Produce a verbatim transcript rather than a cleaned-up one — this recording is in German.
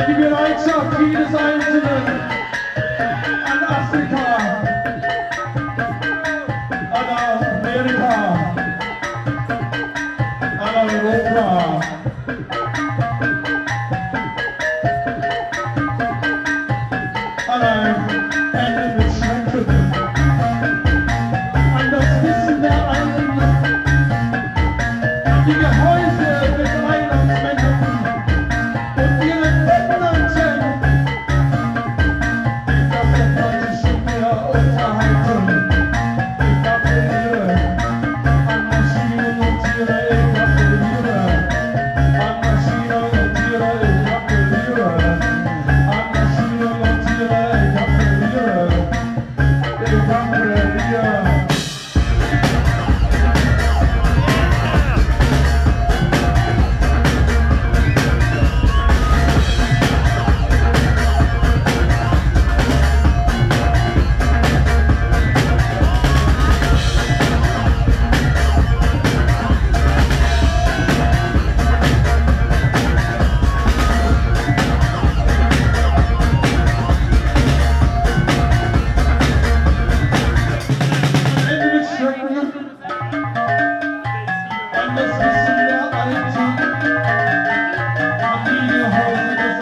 an die Bereitschaft jedes Einzelnen, an Afrika, an Amerika, an Europa. An ein Ende mit Schrecken, an das Wissen der Alten, an die Gehäuse des Weihnachtsmännern und ihren Bettenanten, die das sich mehr unterhalten. Ich appelliere an Maschinen und Tiere, ich appelliere an Maschinen und Tiere, ich appelliere an Maschinen und Tiere, ich appelliere, ich appelliere. An das Wissen der Alten, an die Gehäuse des